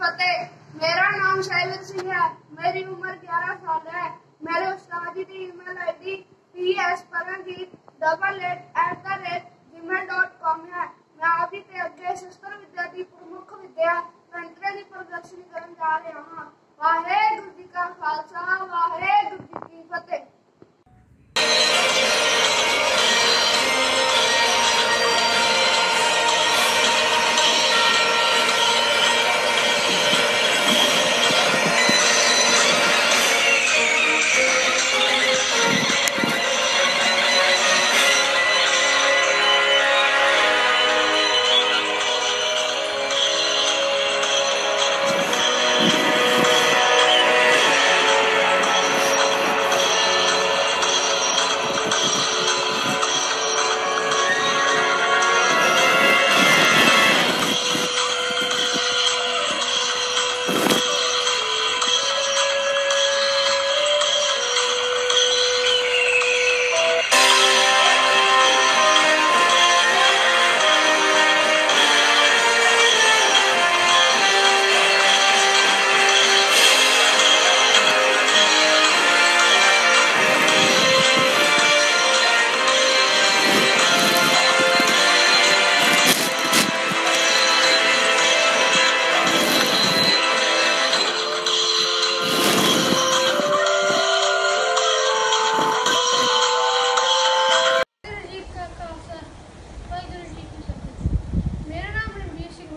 फतेह। मेरा नाम शैलेंद्र सिंह है। मेरी उम्र 11 साल है। मेरे उस्ताद जी की ईमेल आईडी ps@gmail.com है। मैं अभी ते अगे शस्त्र विद्या की प्रमुख विद्या तंत्र की प्रदर्शनी करने जा रहा हाँ। वाहेगुरु जी का खालसा, वाहेगुरु जी की फतेह।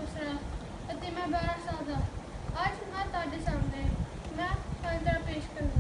मैं 12 साल का आज मैं ਤੁਹਾਡੇ ਸਾਹਮਣੇ ਮੈਂ ਪੰਜਰਾ ਪੇਸ਼ ਕਰ